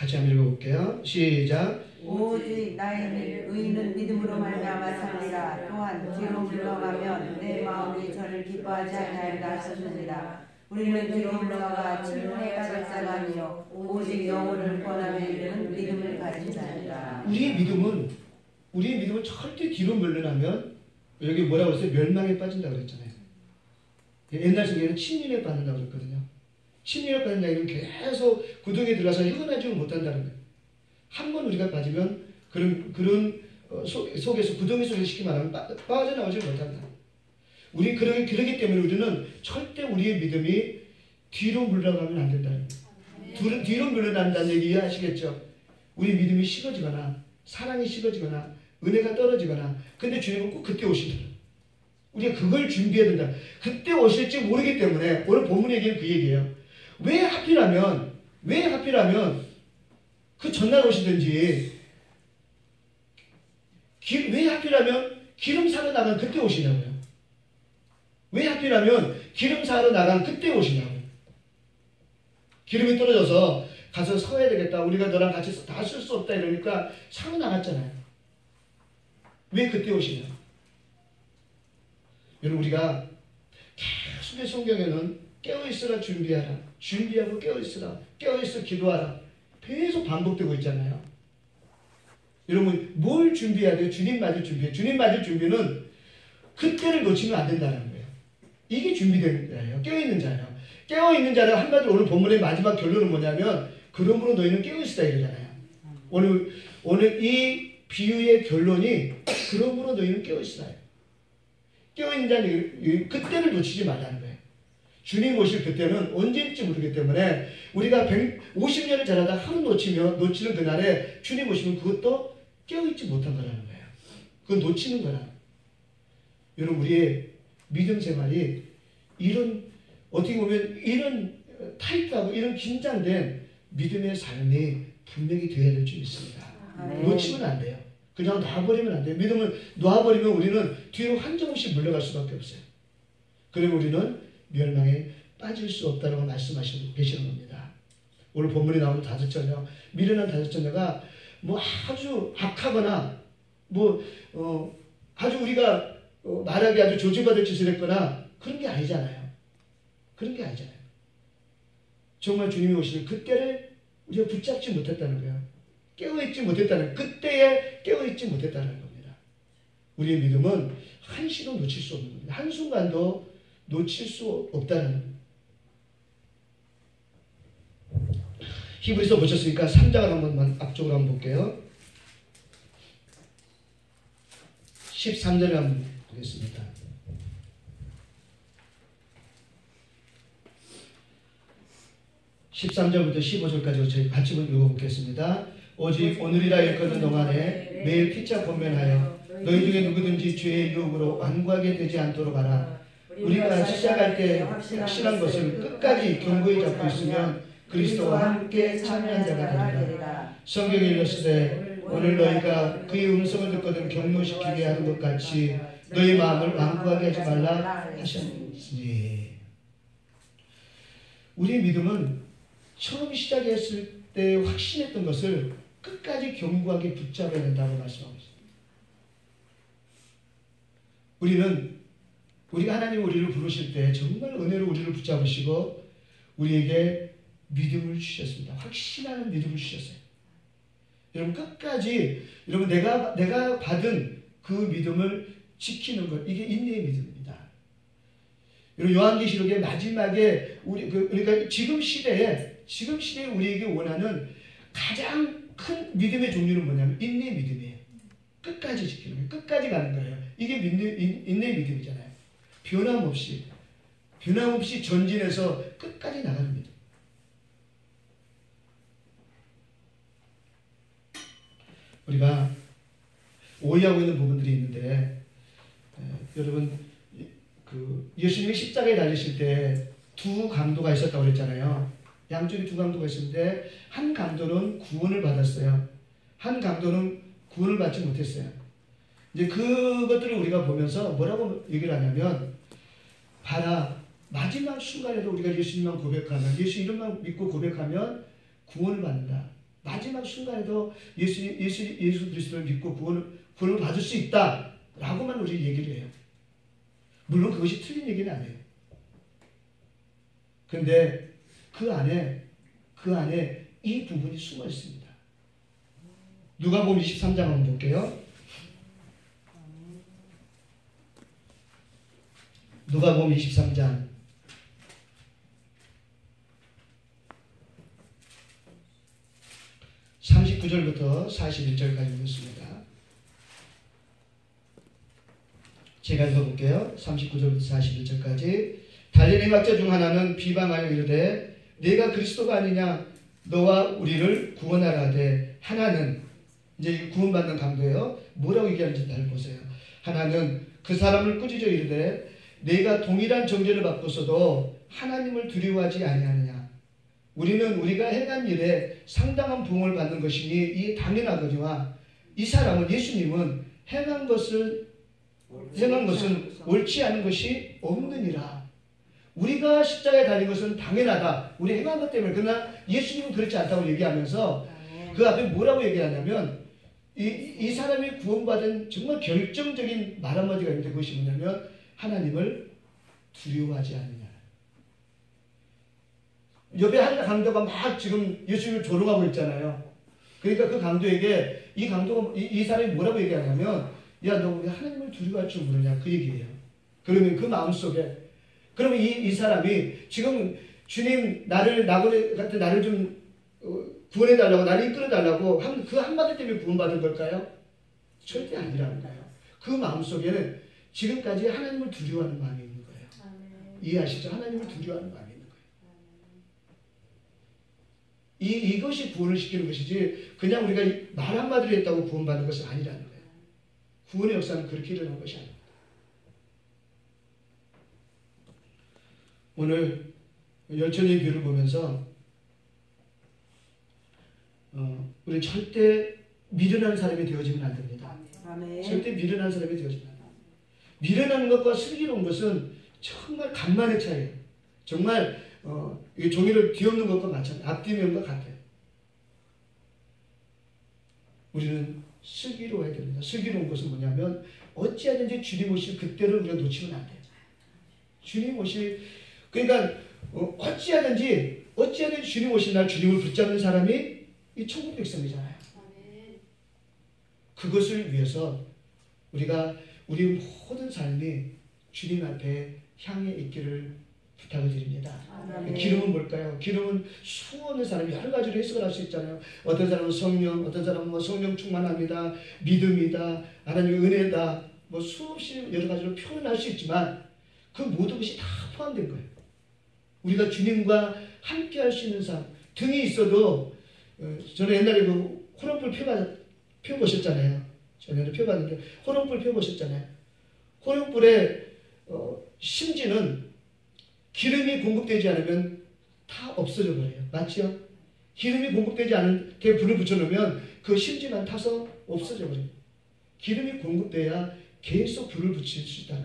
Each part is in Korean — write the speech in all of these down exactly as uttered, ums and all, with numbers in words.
같이 한번 읽어볼게요. 시작. 오직 나의 의인은 믿음으로 말미암아 살리라. 또한 뒤로 물러가면 내 마음이 저를 기뻐하지 아니하리라 하셨느니라. 우리는 뒤로 물러가 질문에 빠질 자가 아니요 오직 영혼을 구원하며 이르는 믿음을 가진 자니라. 우리의 믿음은 우리의 믿음은 절대 뒤로 물러나면 여기 뭐라고 그랬어요? 멸망에 빠진다고 그랬잖아요. 옛날 성경에는 침륜에 빠진다고 그랬거든요. 침륜에 빠진다 이건 계속 구덩이에 들어가서 헤어나지를 못한다는 거예요. 한 번 우리가 빠지면 그런 그런 어, 속, 속에서 구덩이 속에 쉽게 말하면 빠, 빠져나오지 못한다. 우리 그러기, 그러기 때문에 우리는 절대 우리의 믿음이 뒤로 물러가면 안 된다는 거예요. 뒤로, 뒤로 물러난다는 얘기 이해하시겠죠? 우리 믿음이 식어지거나 사랑이 식어지거나 은혜가 떨어지거나 근데 주님은 꼭 그때 오신다. 우리가 그걸 준비해야 된다. 그때 오실지 모르기 때문에 오늘 본문 얘기는 그 얘기예요. 왜 하필하면 왜 하필하면 그 전날 오시든지 기, 왜 하필하면 기름 사러 나간 그때 오시냐고요. 왜 하필하면 기름 사러 나간 그때 오시냐고요. 기름이 떨어져서 가서 서야 되겠다. 우리가 너랑 같이 다 쓸 수 없다 이러니까 사러 나갔잖아요. 왜 그때 오시냐. 여러분 우리가 계속의 성경에는 깨어있으라 준비하라. 준비하고 깨어있으라. 깨어있어 기도하라. 계속 반복되고 있잖아요. 여러분 뭘 준비해야 돼요? 주님 맞을 준비. 주님 맞을 준비는 그때를 놓치면 안 된다는 거예요. 이게 준비된 자예요. 깨어있는 자예요. 깨어있는 자를 한마디로 오늘 본문의 마지막 결론은 뭐냐면 그러므로 너희는 깨어있으라 이러잖아요. 오늘, 오늘 이 비유의 결론이 그러므로 너희는 깨어있으라예요. 깨어있는 자는 그때를 놓치지 말라는 거예요. 주님 오실 그때는 언제일지 모르기 때문에 우리가 백오십 년을 자라다 하루 놓치면 놓치는 그날에 주님 오시면 그것도 깨어있지 못한 거라는 거예요. 그건 놓치는 거라. 여러분 우리의 믿음 생활이 이런 어떻게 보면 이런 타이트하고 이런 긴장된 믿음의 삶이 분명히 되어야 될 줄 믿습니다. 네. 놓치면 안 돼요. 그냥 놔버리면 안 돼요. 믿음을 놔버리면 우리는 뒤로 한정없이 물러갈 수밖에 없어요. 그리고 우리는 멸망에 빠질 수 없다고 말씀하시고 계시는 겁니다. 오늘 본문에 나오는 다섯 처녀, 미련한 다섯 처녀가 뭐 아주 악하거나 뭐 어, 아주 우리가 어, 말하기 아주 조지받을 짓을 했거나 그런 게 아니잖아요. 그런 게 아니잖아요. 정말 주님이 오시는 그때를 우리가 붙잡지 못했다는 거예요. 깨어있지 못했다는 그때에 깨어있지 못했다는 겁니다. 우리의 믿음은 한시도 놓칠 수 없는 겁니다. 한순간도 놓칠 수 없다는. 히브리서 보셨으니까 삼 장을 한번 앞쪽으로 한번 볼게요. 십삼 절을 한번 보겠습니다. 십삼 절부터 십오 절까지 저희 같이 읽어보겠습니다. 오직 오늘이라 일컫는 동안에 매일 피차 권면하여 너희 중에 누구든지 죄의 유혹으로 완고하게 되지 않도록 하라. 우리가 시작할 때 확실한 것을 끝까지 견고히 잡고 있으면 그리스도와 함께 참여한 자가 되리라. 성경에 읽었을 오늘 너희가 그의 음성을 듣거든 경노시키게 하는 것 같이 너희 마음을 완고하게 하지 말라 하셨으니. 우리의 믿음은 처음 시작했을 때 확신했던 것을 끝까지 견고하게 붙잡아야 된다고 말씀하고 있습니다. 우리는 우리가 하나님 우리를 부르실 때 정말 은혜로 우리를 붙잡으시고 우리에게 믿음을 주셨습니다. 확신하는 믿음을 주셨어요. 여러분 끝까지 여러분 내가 내가 받은 그 믿음을 지키는 것 이게 인내의 믿음입니다. 여러분 요한계시록의 마지막에 우리 그 그러니까 지금 시대에 지금 시대에 우리에게 원하는 가장 큰 믿음의 종류는 뭐냐면 인내의 믿음이에요. 끝까지 지키는 거예요. 끝까지 가는 거예요. 이게 인내, 인내의 믿음이잖아요. 변함없이 변함없이 전진해서 끝까지 나가는 믿음. 우리가 오해하고 있는 부분들이 있는데 에, 여러분 그 예수님이 십자가에 달리실 때 두 강도가 있었다고 그랬잖아요. 양쪽에 두 강도가 있었는데 한 강도는 구원을 받았어요. 한 강도는 구원을 받지 못했어요. 이제 그것들을 우리가 보면서 뭐라고 얘기를 하냐면 봐라 마지막 순간에도 우리가 예수님만 고백하면 예수 이름만 믿고 고백하면 구원을 받는다. 마지막 순간에도 예수, 예수, 예수 그리스도를 믿고 구원을, 구원을 받을 수 있다 라고만 우리 얘기를 해요. 물론 그것이 틀린 얘기는 아니에요. 근데 그 안에 그 안에 이 부분이 숨어 있습니다. 누가복음 이십삼 장 한번 볼게요. 누가복음 이십삼 장 삼십구 절부터 사십일 절까지 보겠습니다. 제가 읽어볼게요. 삼십구 절부터 사십일 절까지. 달리 행악자 중 하나는 비방하여 이르되 네가 그리스도가 아니냐 너와 우리를 구원하라 하되, 하나는 이제 구원받는 강도예요. 뭐라고 얘기하는지 잘 보세요. 하나는 그 사람을 꾸짖어 이르되 네가 동일한 정죄를 받고서도 하나님을 두려워하지 아니하느냐. 우리는 우리가 행한 일에 상당한 부응을 받는 것이니 이 당연하거니와 이 사람은, 예수님은 행한 것을 행한 것은 옳지 않은 것이 없느니라. 우리가 십자가에 달린 것은 당연하다. 우리 행한 것 때문에. 그러나 예수님은 그렇지 않다고 얘기하면서 그 앞에 뭐라고 얘기하냐면 이, 이 사람이 구원받은 정말 결정적인 말 한마디가 있는데 그것이 뭐냐면 하나님을 두려워하지 않느냐. 옆에 한 강도가 막 지금 예수님을 조롱하고 있잖아요. 그러니까 그 강도에게 이 강도가 이, 이 사람이 뭐라고 얘기하냐면 야, 너 왜 하나님을 두려워할 줄 모르냐 그 얘기예요. 그러면 그 마음속에 그러면 이, 이 사람이 지금 주님 나를 나그네 같은 나를 좀 어, 구원해달라고 나를 이끌어달라고 한, 그 한마디 때문에 구원받은 걸까요? 절대 아니라는 거예요. 그 마음속에는 지금까지 하나님을 두려워하는 마음이 있는 거예요. 아멘. 이해하시죠? 하나님을 두려워하는 마음이 있는 거예요. 이, 이것이 구원을 시키는 것이지 그냥 우리가 말 한마디로 했다고 구원받는 것은 아니라는 거예요. 구원의 역사는 그렇게 일어난 것이 아닙니다. 오늘 열천의 교를 보면서 어, 우리 절대 미련한 사람이 되어지면 안 됩니다. 아멘. 절대 미련한 사람이 되어지면 안 됩니다. 미련한 것과 슬기로운 것은 정말 간만의 차이예요. 정말 어, 이 종이를 뒤엎는 것과 마찬가지, 앞뒤면과 같아요. 우리는 슬기로워야 됩니다. 슬기로운 것은 뭐냐면 어찌하든지 주님 오실 그때를 우리가 놓치면 안 돼요. 주님 오실 그러니까 어, 어찌하든지 어찌하든지 주님 오신 날 주님을 붙잡는 사람이 이 천국 백성이잖아요. 그것을 위해서 우리가 우리 모든 삶이 주님 앞에 향해 있기를 부탁을 드립니다. 아멘. 기름은 뭘까요? 기름은 수많은 사람이 여러 가지로 해석을 할 수 있잖아요. 어떤 사람은 성령, 어떤 사람은 뭐 성령 충만합니다, 믿음이다, 하나님의 은혜다, 뭐 수없이 여러 가지로 표현할 수 있지만 그 모든 것이 다 포함된 거예요. 우리가 주님과 함께 할 수 있는 삶, 등이 있어도 어, 저는 옛날에 그 호롱불 펴봐, 펴보셨잖아요. 저는 펴봤는데 호롱불 펴보셨잖아요. 호롱불의 어, 심지는 기름이 공급되지 않으면 다 없어져 버려요. 맞죠? 기름이 공급되지 않은 데 불을 붙여놓으면 그 심지만 타서 없어져 버려요. 기름이 공급돼야 계속 불을 붙일 수 있다는.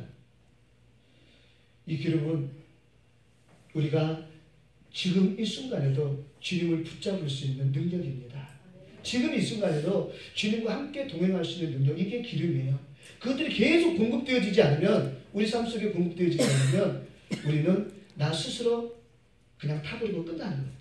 이 기름은 우리가 지금 이 순간에도 주님을 붙잡을 수 있는 능력입니다. 지금 이 순간에도 주님과 함께 동행할 수 있는 능력, 이게 기름이에요. 그것들이 계속 공급되어지지 않으면, 우리 삶 속에 공급되어지지 않으면 우리는 나 스스로 그냥 타버리고 끝나는 거예요.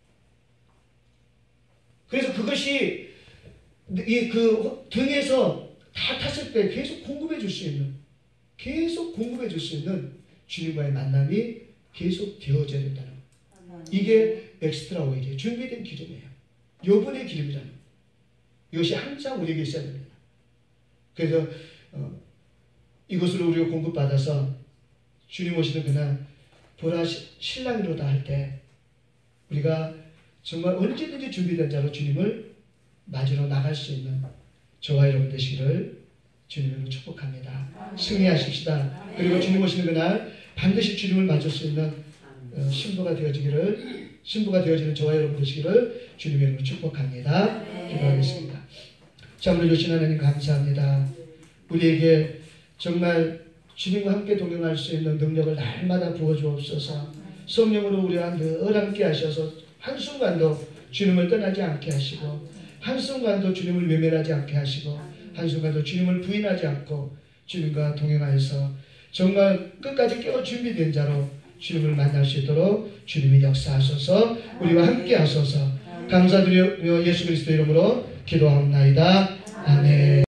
그래서 그것이 이 그 등에서 다 탔을 때 계속 공급해 줄 수 있는, 계속 공급해 줄 수 있는 주님과의 만남이 계속 되어져야 된다는 거예요. 이게 엑스트라 오일이에요. 준비된 기름이에요. 여분의 기름이라는 거예요. 이것이 항상 우리에게 있어야 됩니다. 그래서 어, 이것으로 우리가 공급받아서 주님 오시는 그날 보라 신랑이로다 할 때 우리가 정말 언제든지 준비된 자로 주님을 맞으러 나갈 수 있는 저와 여러분 되시기를 주님으로 축복합니다. 승리하십시다. 그리고 주님 오시는 그날 반드시 주님을 맞을 수 있는 어, 신부가 되어지기를, 신부가 되어지는 저와 여러분 되시기를 주님의 이름으로 축복합니다. 기도하겠습니다. 자, 우리 주신 하나님 감사합니다. 우리에게 정말 주님과 함께 동행할 수 있는 능력을 날마다 부어주옵소서. 성령으로 우리와 늘 함께 하셔서 한순간도 주님을 떠나지 않게 하시고 한순간도 주님을 외면하지 않게 하시고 한순간도 주님을 부인하지 않고 주님과 동행하여서 정말 끝까지 깨어 준비된 자로 주님을 만날 수 있도록 주님이 역사하소서. 우리와 함께 하소서. 감사드려 예수 그리스도 이름으로 기도하옵나이다. 아멘.